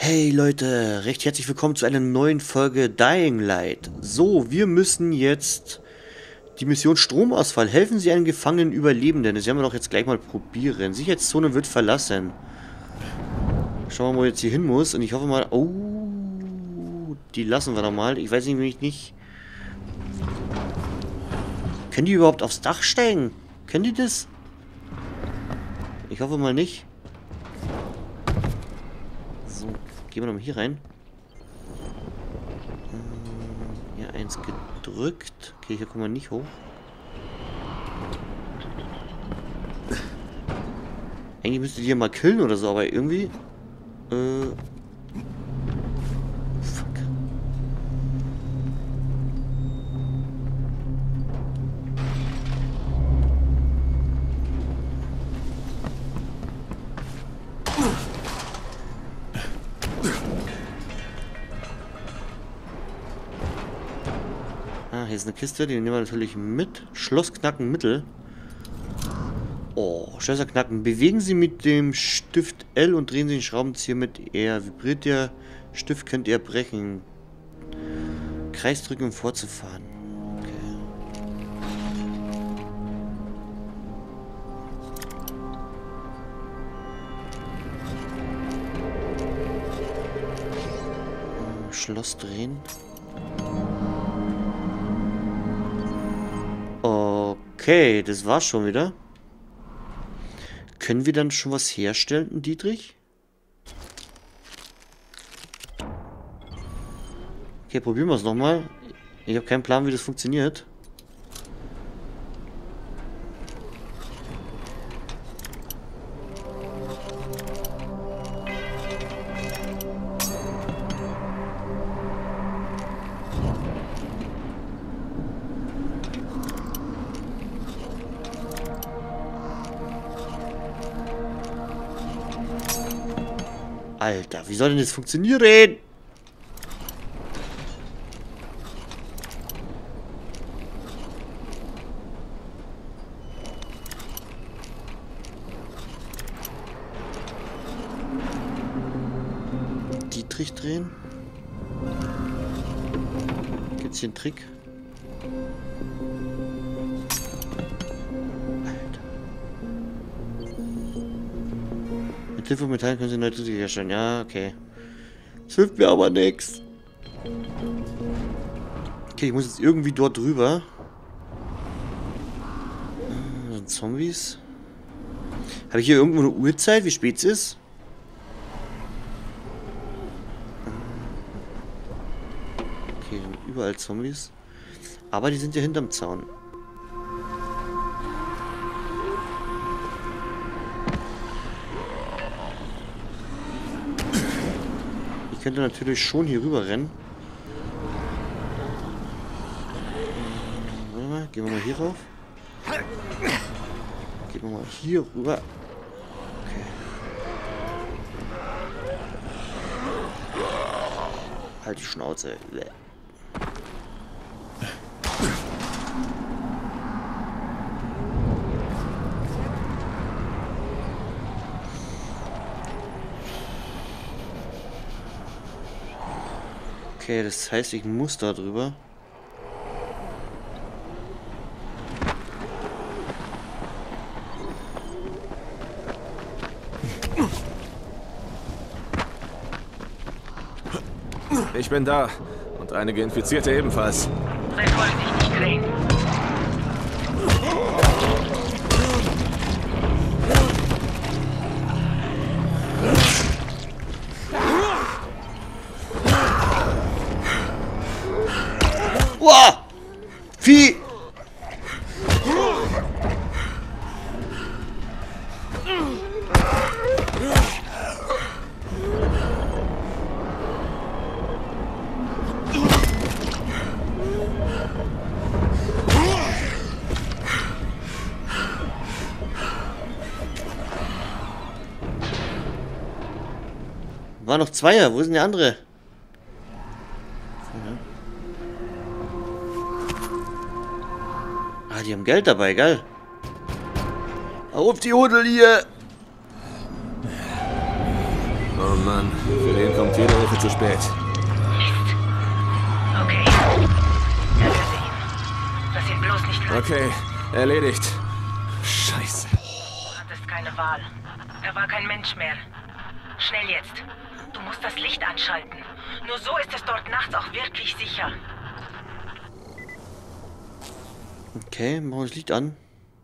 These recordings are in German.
Hey Leute, recht herzlich willkommen zu einer neuen Folge Dying Light. So, wir müssen jetzt die Mission Stromausfall. Helfen Sie einem gefangenen Überlebenden. Das werden wir doch jetzt gleich mal probieren. Sicherheitszone wird verlassen. Schauen wir mal, wo jetzt hier hin muss. Und ich hoffe mal... Oh, die lassen wir doch mal. Ich weiß nämlich nicht... Können die überhaupt aufs Dach steigen? Können die das? Ich hoffe mal nicht. So, gehen wir nochmal hier rein. Ja, eins gedrückt. Okay, hier kommen wir nicht hoch. Eigentlich müsste die ja mal killen oder so, aber irgendwie... Fuck. Ah, hier ist eine Kiste, die nehmen wir natürlich mit. Schlossknacken Mittel. Oh, Schlösser knacken. Bewegen Sie mit dem Stift L und drehen Sie den Schraubenzieher mit R. Vibriert der Stift, könnt ihr brechen. Kreis drücken, um fortzufahren. Okay. Schloss drehen. Okay, das war's schon wieder. Können wir dann schon was herstellen, Dietrich? Okay, probieren wir es nochmal. Ich habe keinen Plan, wie das funktioniert. Alter, wie soll denn das funktionieren? Dietrich drehen? Gibt's hier einen Trick? Mit Hilfe von Metall können Sie neue Dietrich herstellen. Ja, okay. Das hilft mir aber nichts. Okay, ich muss jetzt irgendwie dort drüber. Sind Zombies? Habe ich hier irgendwo eine Uhrzeit, wie spät es ist? Okay, überall Zombies. Aber die sind ja hinterm Zaun. Ich könnte natürlich schon hier rüber rennen. Warte mal, gehen wir mal hier rauf. Gehen wir mal hier rüber. Okay. Halt die Schnauze. Okay, das heißt, ich muss da drüber. Ich bin da. Und einige Infizierte ebenfalls. Sei vorsichtig, Crane. Uah! Vieh! War noch Zweier, wo sind die andere? Ah, die haben Geld dabei, geil. Auf die Huddel hier! Oh Mann, für den kommt jede Hilfe zu spät. Mist. Okay. Erlöse ihn. Lass ihn bloß nicht los. Okay, erledigt. Scheiße. Du hattest keine Wahl. Er war kein Mensch mehr. Schnell jetzt. Du musst das Licht anschalten. Nur so ist es dort nachts auch wirklich sicher. Okay, machen wir das Licht an.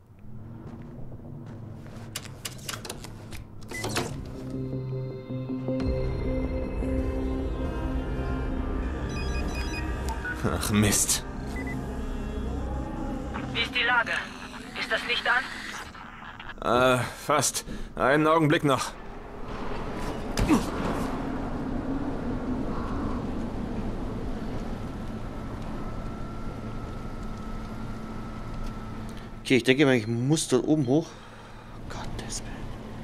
Ach Mist. Wie ist die Lage? Ist das Licht an? Fast. Einen Augenblick noch. Okay, ich denke mal, ich muss dort oben hoch. Gottes Willen.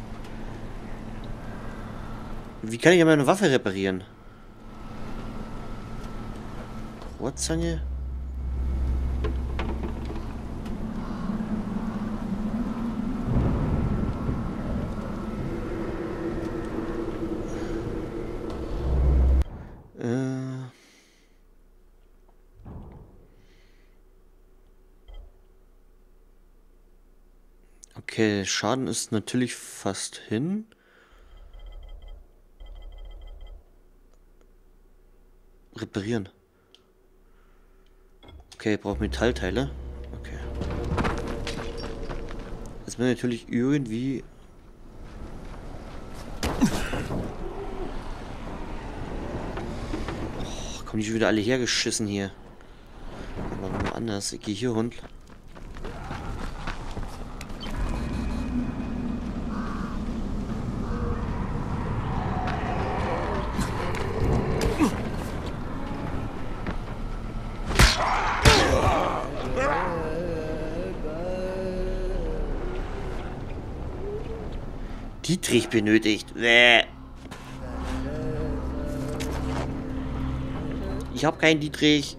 Wie kann ich meine Waffe reparieren? Rohrzange? Okay, Schaden ist natürlich fast hin. Reparieren. Okay, ich brauche Metallteile. Okay. Jetzt müssen wir natürlich irgendwie... Oh, kommen die schon wieder alle hergeschissen hier. Aber mal anders. Ich gehe hier Hund. Dietrich benötigt. Ich habe keinen Dietrich.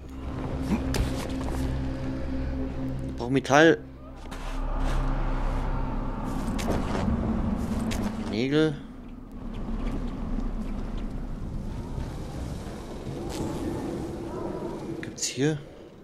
Ich brauche Metall. Nägel. Gibt's hier?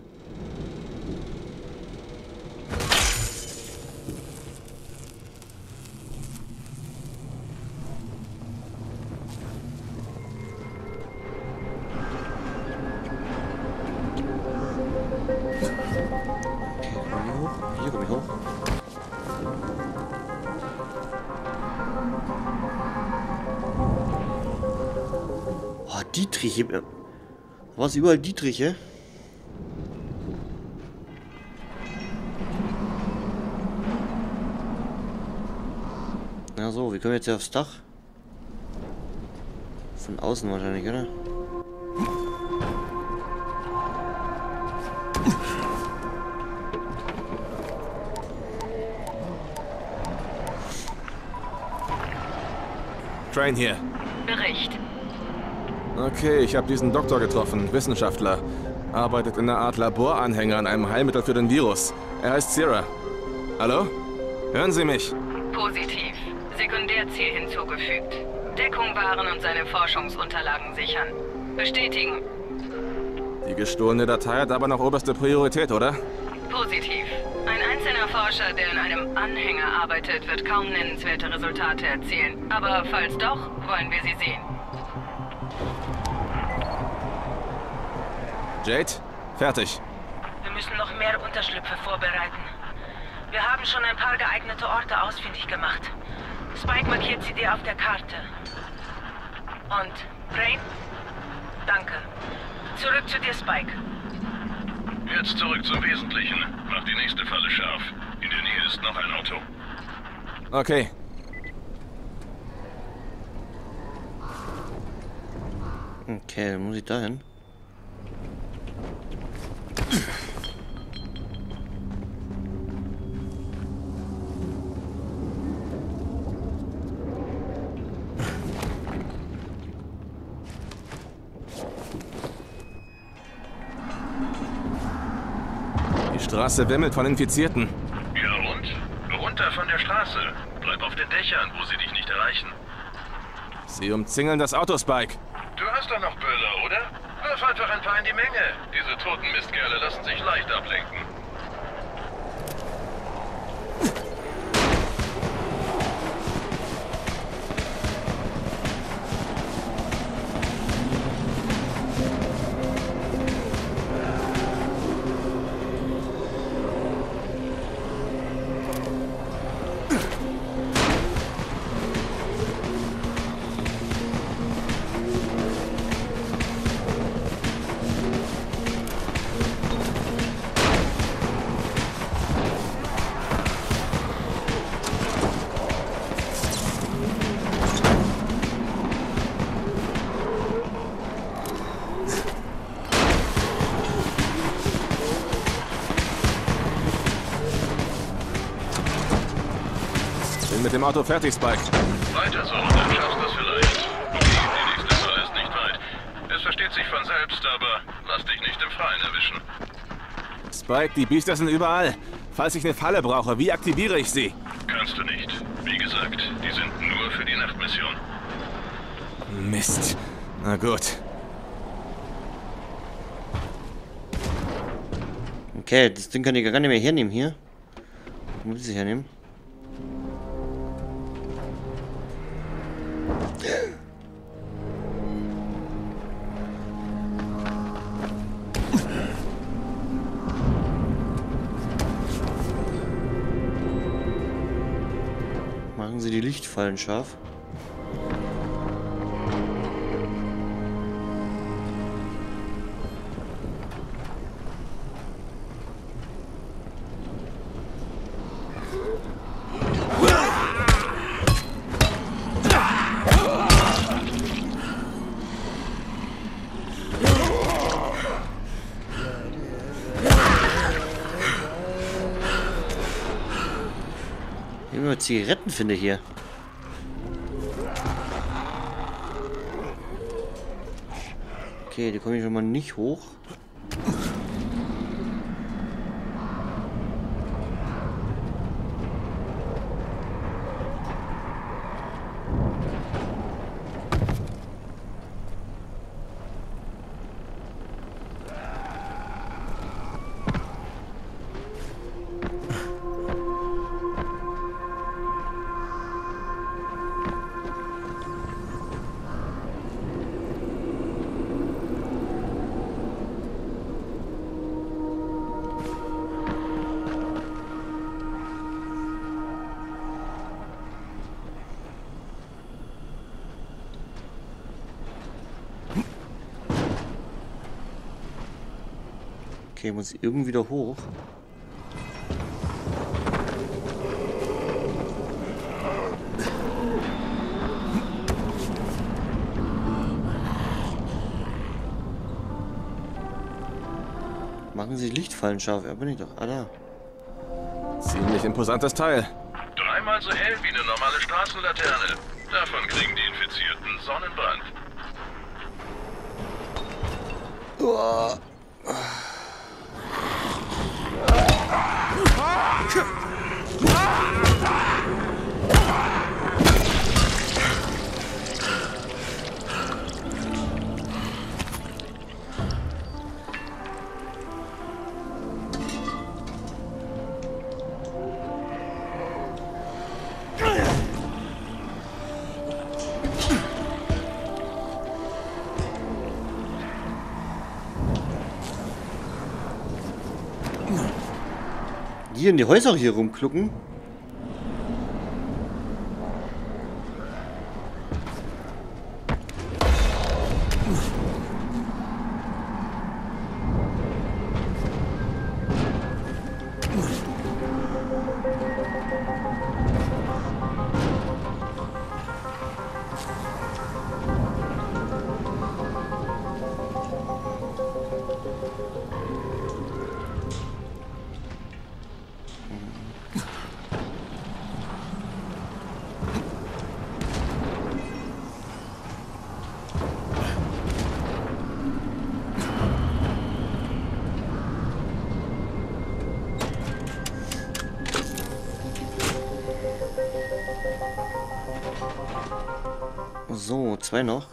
Hier komme ich hoch. Oh, Dietrich. Was überall Dietriche? Na so, wir kommen jetzt hier aufs Dach. Von außen wahrscheinlich, oder? Train hier. Bericht. Okay, ich habe diesen Doktor getroffen, Wissenschaftler. Arbeitet in einer Art Laboranhänger an einem Heilmittel für den Virus. Er heißt Sierra. Hallo? Hören Sie mich? Positiv. Sekundärziel hinzugefügt. Deckung wahren und seine Forschungsunterlagen sichern. Bestätigen. Die gestohlene Datei hat aber noch oberste Priorität, oder? Positiv. Ein einzelner Forscher, der in einem Anhänger arbeitet, wird kaum nennenswerte Resultate erzielen. Aber falls doch, wollen wir sie sehen. Jade, fertig. Wir müssen noch mehr Unterschlüpfe vorbereiten. Wir haben schon ein paar geeignete Orte ausfindig gemacht. Spike markiert sie dir auf der Karte. Und, Brain? Danke. Zurück zu dir, Spike. Jetzt zurück zum Wesentlichen. Mach die nächste Falle scharf. In der Nähe ist noch ein Auto. Okay. Okay, dann muss ich da hin. Die Straße wimmelt von Infizierten. Ja und? Runter von der Straße. Bleib auf den Dächern, wo sie dich nicht erreichen. Sie umzingeln das Auto, Spike. Du hast doch noch Böller, oder? Wirf einfach ein paar in die Menge. Diese toten Mistkerle lassen sich leicht ablenken. Bin mit dem Auto fertig, Spike. Weiter so, dann schaffst du es vielleicht. Okay, die nächste Falle ist nicht weit. Es versteht sich von selbst, aber lass dich nicht im Freien erwischen. Spike, die Biester sind überall. Falls ich eine Falle brauche, wie aktiviere ich sie? Kannst du nicht. Wie gesagt, die sind nur für die Nachtmission. Mist. Na gut. Okay, das Ding kann ich gar nicht mehr hernehmen hier. Muss ich hernehmen. Machen Sie die Lichtfallen scharf. Ich will nur Zigaretten finde hier. Okay, die komme ich schon mal nicht hoch. Okay, muss irgendwie wieder hoch. Machen Sie Lichtfallen scharf. Ja, bin ich doch. Ah, da. Ziemlich imposantes Teil. Dreimal so hell wie eine normale Straßenlaterne. Davon kriegen die Infizierten Sonnenbrand. Uah. Hier in die Häuser hier rumklucken. So, 2 noch.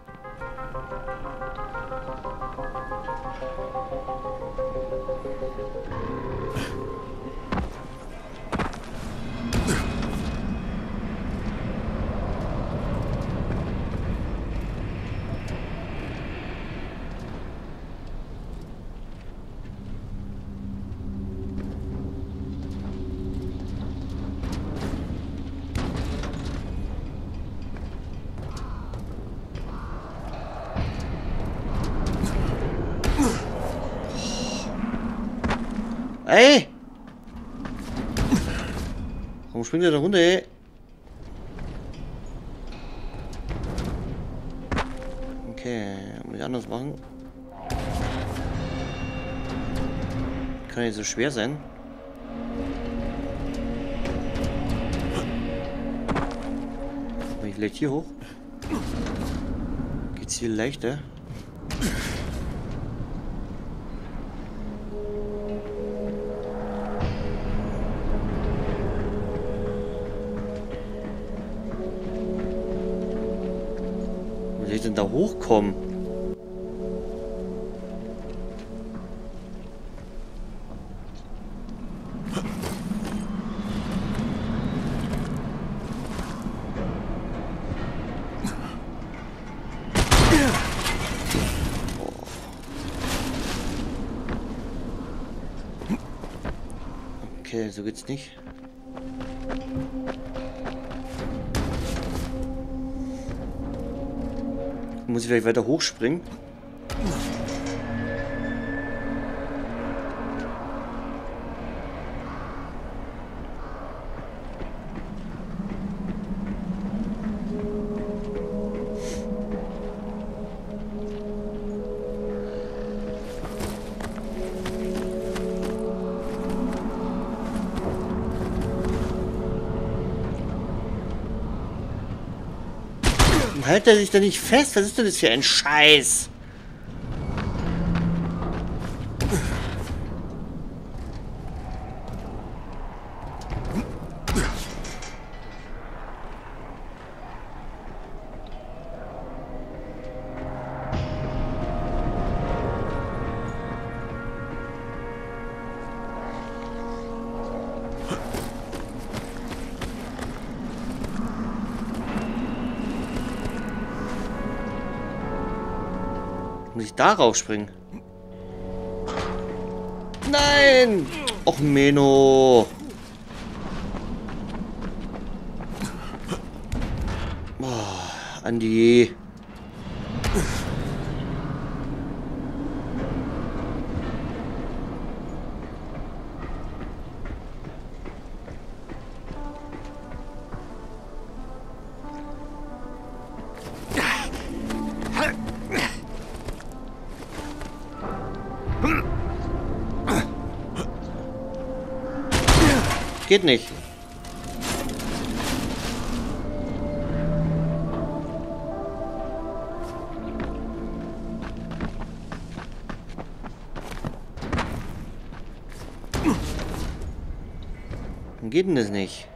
Ey! Warum springt der da runter, ey? Okay, muss ich anders machen. Kann nicht so schwer sein. Bin ich vielleicht hier hoch? Geht's hier leichter? Wie soll ich denn da hochkommen? Okay, so geht's nicht. Muss ich vielleicht weiter hochspringen? Hält er sich da nicht fest? Was ist denn das für ein Scheiß? Muss ich darauf springen? Nein! Och, Menno! Oh, Andi. Geht nicht. Warum geht denn das nicht?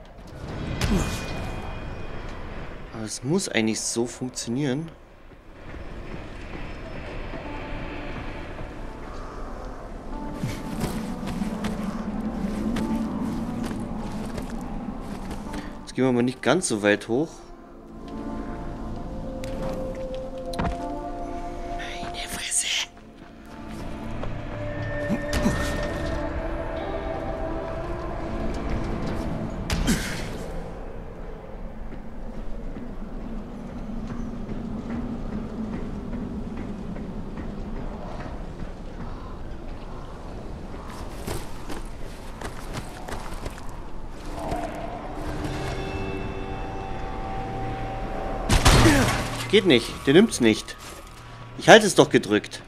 Aber es muss eigentlich so funktionieren. Jetzt gehen wir mal nicht ganz so weit hoch. Meine Fresse. Geht nicht, der nimmt's nicht. Ich halte es doch gedrückt.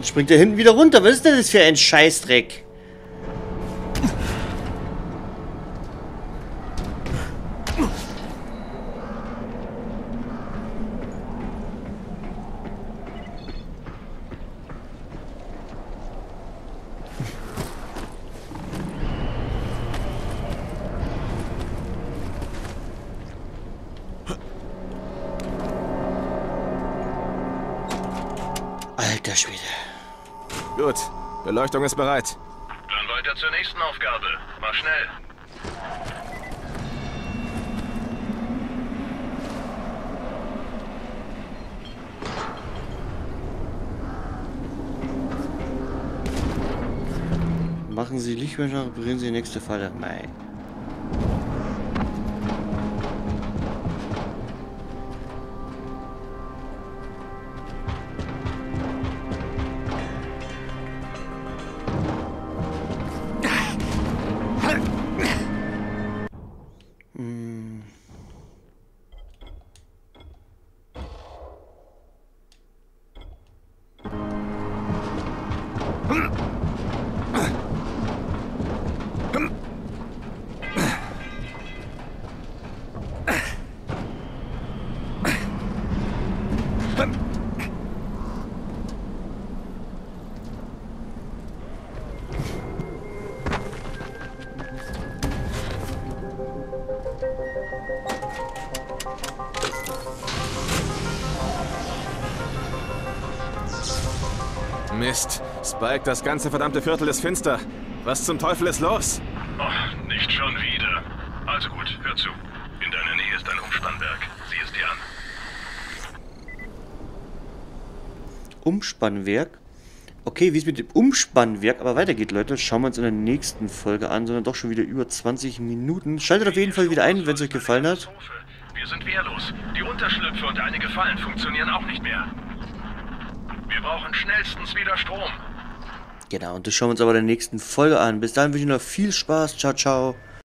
springt er hinten wieder runter. Was ist denn das für ein Scheißdreck? Alter Schwede. Gut, Beleuchtung ist bereit. Dann weiter zur nächsten Aufgabe. Mach schnell. Machen Sie Lichtwäsche, reparieren Sie die nächste Falle. Nein. Mist. Spike, das ganze verdammte Viertel ist finster. Was zum Teufel ist los? Oh, nicht schon wieder. Also gut, hör zu. In deiner Nähe ist ein Umspannwerk. Sieh es dir an. Umspannwerk? Okay, wie es mit dem Umspannwerk aber weitergeht, Leute, schauen wir uns in der nächsten Folge an, sondern doch schon wieder über 20 Minuten. Schaltet auf jeden Fall wieder ein, wenn es euch gefallen hat. Wir sind wehrlos. Die Unterschlüpfe und einige Fallen funktionieren auch nicht mehr. Wir brauchen schnellstens wieder Strom. Genau, und das schauen wir uns aber in der nächsten Folge an. Bis dahin wünsche ich noch viel Spaß. Ciao, ciao.